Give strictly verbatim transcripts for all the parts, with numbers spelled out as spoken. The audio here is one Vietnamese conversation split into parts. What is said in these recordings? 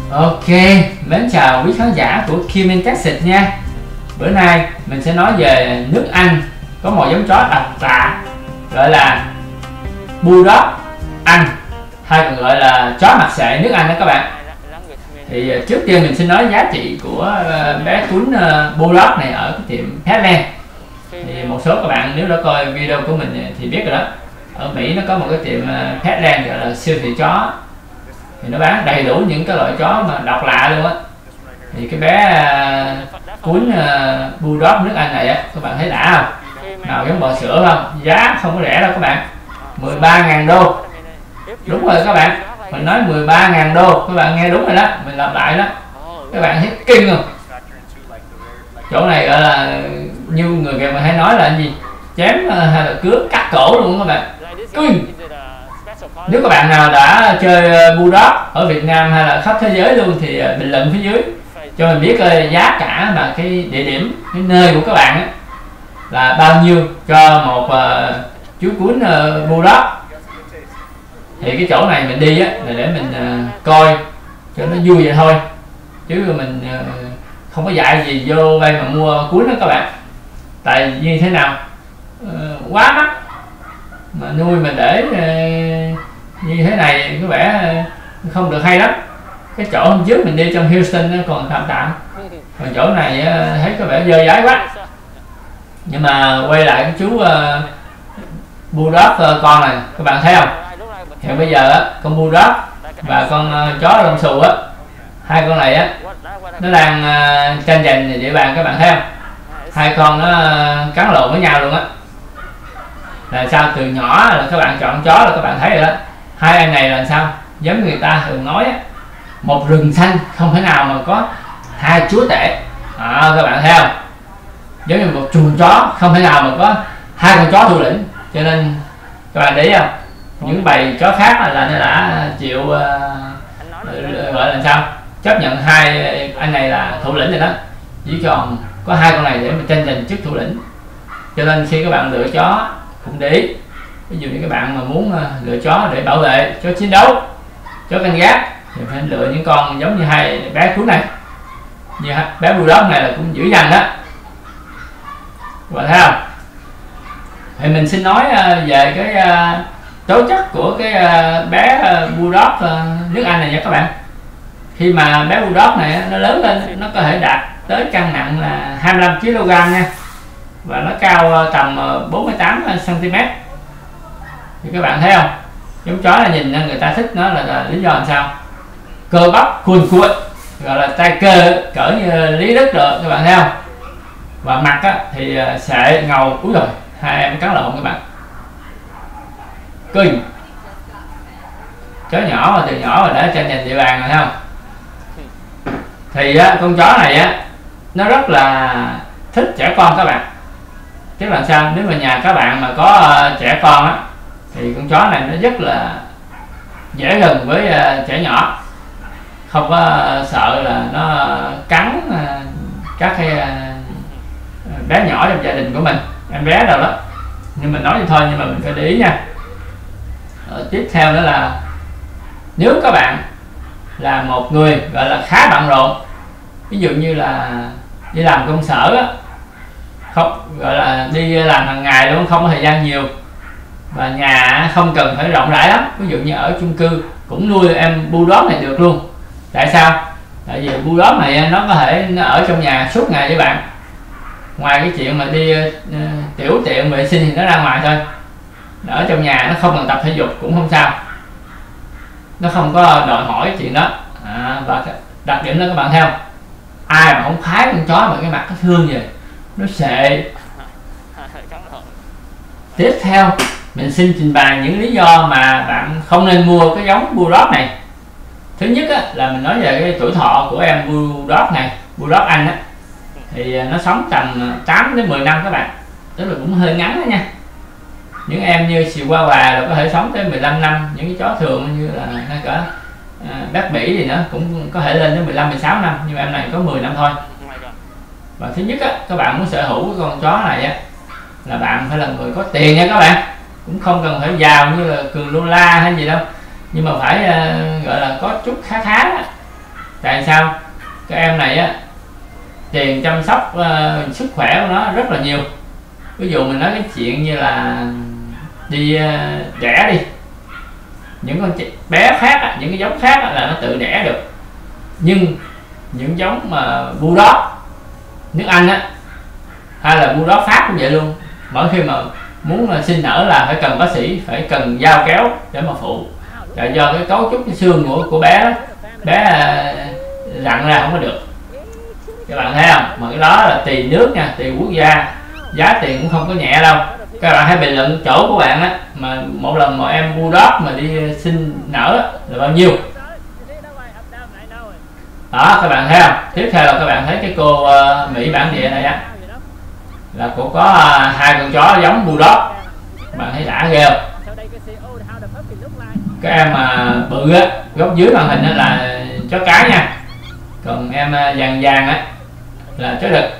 Ok, mến chào quý khán giả của Kim in Texas nha. Bữa nay mình sẽ nói về nước Anh có một giống chó đặc lạ gọi là Bulldog Anh, hay còn gọi là chó mặt sệ nước Anh đó các bạn. Thì trước tiên mình xin nói giá trị của bé cún Bulldog này ở cái tiệm Petland. Thì một số các bạn nếu đã coi video của mình thì biết rồi đó. Ở Mỹ nó có một cái tiệm Petland gọi là siêu thị chó, thì nó bán đầy đủ những cái loại chó mà độc lạ luôn á. Thì cái bé uh, cuốn uh, Bulldog nước Anh này á, các bạn thấy đã không? Nào giống bò sữa không? Giá không có rẻ đâu các bạn, mười ba ngàn đô. Đúng rồi các bạn, mình nói mười ba ngàn đô, các bạn nghe đúng rồi đó, mình lặp lại đó. Các bạn thấy kinh không? Chỗ này gọi là như người Việt mà hay nói là gì? Chém uh, hay là cướp cắt cổ luôn các bạn. Kinh. Nếu các bạn nào đã chơi Bulldog ở Việt Nam hay là khắp thế giới luôn thì bình luận phía dưới cho mình biết giá cả và cái địa điểm, cái nơi của các bạn ấy, là bao nhiêu cho một uh, chú cuốn uh, Bulldog. Thì cái chỗ này mình đi á là để mình uh, coi cho nó vui vậy thôi, chứ mình uh, không có dạy gì vô đây mà mua cuốn đó các bạn. Tại như thế nào, uh, quá mắc mà nuôi mà để uh, như thế này có vẻ không được hay lắm. Cái chỗ hôm trước mình đi trong Houston nó còn tạm tạm, còn chỗ này thấy có vẻ dơ dái quá. Nhưng mà quay lại cái chú uh, Bulldog uh, con này, các bạn thấy không? Thì bây giờ á, con Bulldog và con uh, chó lông xù á, hai con này á nó đang uh, tranh giành địa bàn, các bạn thấy không? Hai con nó uh, cắn lộn với nhau luôn á. Là sao? Từ nhỏ là các bạn chọn chó là các bạn thấy rồi đó. Hai anh này là sao? Giống người ta thường nói á, một rừng xanh không thể nào mà có hai chúa tể. À, các bạn thấy không? Giống như một chuồng chó không thể nào mà có hai con chó thủ lĩnh. Cho nên các bạn để ý không? Những bầy chó khác là nó đã chịu uh, gọi là sao? Chấp nhận hai anh này là thủ lĩnh rồi đó. Chỉ còn có hai con này để mà tranh giành chức thủ lĩnh. Cho nên khi các bạn lựa chó cũng để ý. Ví dụ như các bạn mà muốn uh, lựa chó để bảo vệ, chó chiến đấu, chó canh gác thì phải lựa những con giống như hai bé cuốn này. Như bé Bulldog này là cũng dữ dằn đó, các bạn thấy không? Thì mình xin nói uh, về cái uh, tố chất của cái uh, bé uh, Bulldog uh, nước Anh này nha các bạn. Khi mà bé Bulldog này nó lớn lên, nó có thể đạt tới cân nặng là hai mươi lăm ki lô gam nha, và nó cao uh, tầm uh, bốn mươi tám xăng ti mét. Thì các bạn thấy không? Giống chó là nhìn người ta thích nó là, là lý do làm sao? Cơ bắp cuồn cuộn, gọi là tay cơ cỡ như Lý Đức rồi, các bạn thấy không? Và mặt á, thì sệ ngầu. Úi rồi, hai em cắn lộn các bạn. Kinh. Chó nhỏ mà từ nhỏ mà đã tranh giành địa bàn rồi, thấy không? Thì á, con chó này á nó rất là thích trẻ con các bạn. Tức là sao? Nếu mà nhà các bạn mà có uh, trẻ con á thì con chó này nó rất là dễ gần với uh, trẻ nhỏ, không có uh, sợ là nó cắn uh, các cái uh, bé nhỏ trong gia đình của mình, em bé đâu đó. Nhưng mình nói vậy thôi, nhưng mà mình phải để ý nha. Ở tiếp theo nữa là nếu các bạn là một người gọi là khá bận rộn, ví dụ như là đi làm công sở á, không gọi là đi làm hàng ngày luôn, không có thời gian nhiều, và nhà không cần phải rộng rãi lắm, ví dụ như ở chung cư cũng nuôi em Bulldog này được luôn. Tại sao? Tại vì Bulldog này nó có thể nó ở trong nhà suốt ngày với bạn. Ngoài cái chuyện mà đi uh, tiểu tiện vệ sinh thì nó ra ngoài thôi, ở trong nhà nó không cần tập thể dục cũng không sao, nó không có đòi hỏi chuyện đó. À, và đặc điểm đó các bạn thấy không? Ai mà không phái con chó mà cái mặt nó thương vậy, nó sệ. Tiếp theo mình xin trình bày những lý do mà bạn không nên mua cái giống Bulldog này. Thứ nhất á, là mình nói về cái tuổi thọ của em Bulldog này, Bulldog Anh á, thì nó sống tầm tám đến mười năm các bạn, tức là cũng hơi ngắn đó nha. Những em như Chihuahua là có thể sống tới mười lăm năm, những cái chó thường như là hay cả à, Bắc Mỹ thì nó cũng có thể lên đến mười lăm mười sáu năm, nhưng em này có mười năm thôi. Và thứ nhất á, các bạn muốn sở hữu cái con chó này á là bạn phải là người có tiền nha các bạn, cũng không cần phải giàu như là Cường Lola hay gì đâu, nhưng mà phải uh, gọi là có chút khá khá đó. Tại sao? Các em này á, tiền chăm sóc uh, sức khỏe của nó rất là nhiều. Ví dụ mình nói cái chuyện như là đi uh, đẻ đi, những con bé khác á, những cái giống khác á, là nó tự đẻ được, nhưng những giống mà Bulldog nước Anh á hay là Bulldog Pháp cũng vậy luôn, mỗi khi mà muốn là sinh nở là phải cần bác sĩ, phải cần dao kéo để mà phụ, là do cái cấu trúc cái xương của của bé đó, bé rặn ra không có được. Các bạn thấy không? Mà cái đó là tùy nước nha, tùy quốc gia, giá tiền cũng không có nhẹ đâu. Các bạn hãy bình luận chỗ của bạn á, mà một lần một em Bulldog mà đi sinh nở là bao nhiêu. Đó, các bạn thấy không? Tiếp theo là các bạn thấy cái cô uh, Mỹ bản địa này á, là cô có uh, hai con chó giống Bulldog. Bạn thấy đã ghê không? Các em mà uh, bự á, góc dưới màn hình á là chó cái nha, còn em uh, vàng vàng á là chó đực.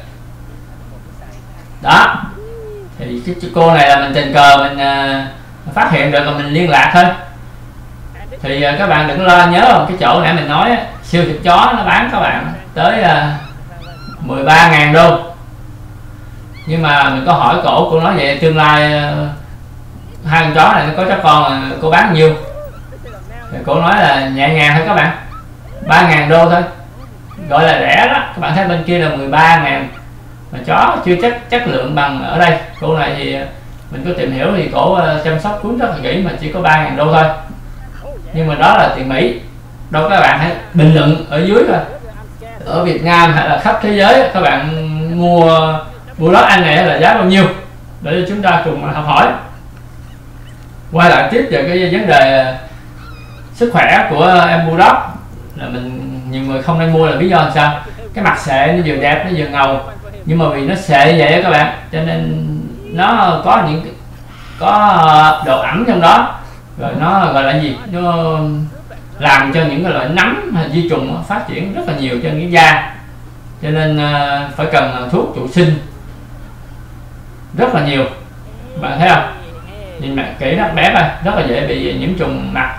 Đó, thì cái cô này là mình tình cờ mình uh, phát hiện được, là mình liên lạc thôi. Thì uh, các bạn đừng lo, nhớ không, cái chỗ nãy mình nói á, siêu thịt chó nó bán các bạn tới uh, mười ba ngàn đô. Nhưng mà mình có hỏi cổ, cô nói vậy tương lai uh, hai con chó này nó có chó con uh, cô bán nhiêu. Thì cô nói là nhẹ nhàng thôi các bạn, ba ngàn đô thôi, gọi là rẻ đó. Các bạn thấy bên kia là mười ba ngàn, mà chó chưa chắc chất lượng bằng ở đây. Cô này thì mình có tìm hiểu thì cổ uh, chăm sóc cuốn rất là kỹ, mà chỉ có ba ngàn đô thôi. Nhưng mà đó là tiền Mỹ. Đâu, các bạn hãy bình luận ở dưới coi, ở Việt Nam hay là khắp thế giới các bạn mua Bulldog Anh này là giá bao nhiêu, để chúng ta cùng học hỏi. Quay lại tiếp về cái vấn đề sức khỏe của em Bulldog, là mình nhiều người không nên mua là lý do làm sao? Cái mặt sệ nó vừa đẹp, nó vừa ngầu, nhưng mà vì nó sệ vậy đó các bạn, cho nên nó có những có độ ẩm trong đó, rồi nó gọi là gì, nó làm cho những cái loại nấm hay vi trùng phát triển rất là nhiều trên cái da, cho nên phải cần thuốc trụ sinh rất là nhiều. Bạn thấy không? Nhìn mặt kỹ nó bé thôi, rất là dễ bị nhiễm trùng mặt.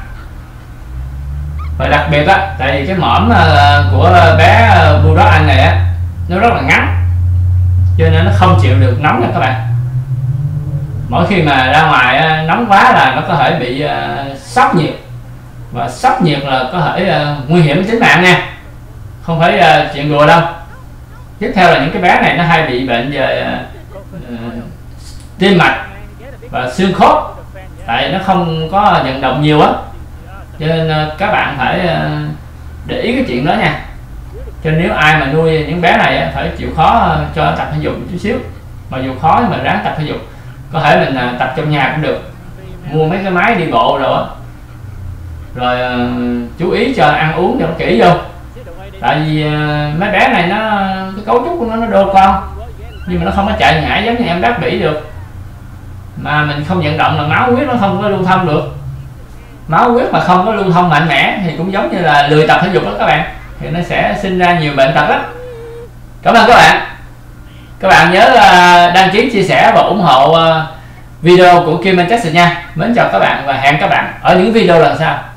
Và đặc biệt á, tại vì cái mõm của bé Bulldog Anh này á, nó rất là ngắn, cho nên nó không chịu được nóng nha các bạn. Mỗi khi mà ra ngoài nóng quá là nó có thể bị sốc nhiệt, và sốc nhiệt là có thể nguy hiểm đến tính mạng nha, không phải chuyện đùa đâu. Tiếp theo là những cái bé này nó hay bị bệnh về uh, tim mạch và xương khớp, tại nó không có vận động nhiều á, cho nên uh, các bạn phải uh, để ý cái chuyện đó nha. Cho nên nếu ai mà nuôi những bé này á, phải chịu khó uh, cho tập thể dục một chút xíu, mà dù khó nhưng mà ráng tập thể dục. Có thể mình uh, tập trong nhà cũng được, mua mấy cái máy đi bộ rồi á, rồi uh, chú ý cho ăn uống cho nó kỹ vô. Tại vì uh, mấy bé này nó cái cấu trúc của nó nó đô con, nhưng mà nó không có chạy nhảy giống như em đáp bỉ được, mà mình không vận động là máu huyết nó không có lưu thông được. Máu huyết mà không có lưu thông mạnh mẽ thì cũng giống như là lười tập thể dục đó các bạn, thì nó sẽ sinh ra nhiều bệnh tật lắm. Cảm ơn các bạn. Các bạn nhớ uh, đăng ký, chia sẻ và ủng hộ uh, video của Kim Anh Texas nha. Mến chào các bạn và hẹn các bạn ở những video lần sau.